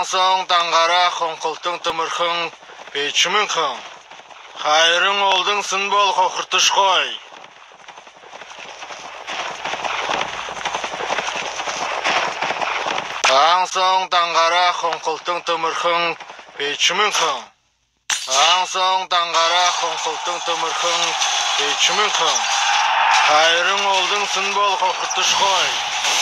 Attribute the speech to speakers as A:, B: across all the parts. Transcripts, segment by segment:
A: Аңсың таңғара қонқылтың тымырқың пейчімін қың. Қайырың олдың сын бол қоқыртыш қой. Аңсың таңғара қонқылтың тымырқың пейчімін қың. Аңсың таңғара қонқылтың тымырқың пейчімін қың. Қайырың олдың сын бол қоқыртыш қой.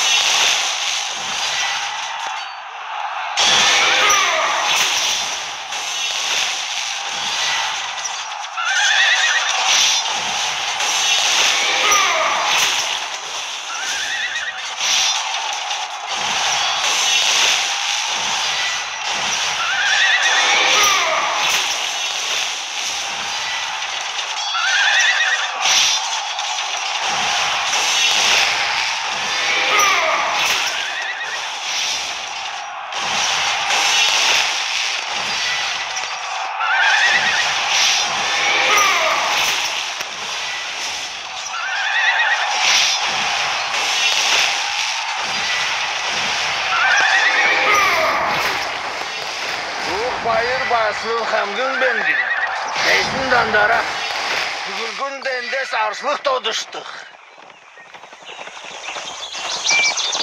A: Bayır basıl hamgın bendi. Neysin dandara. Tügülgün dende sarsılık toduştuk.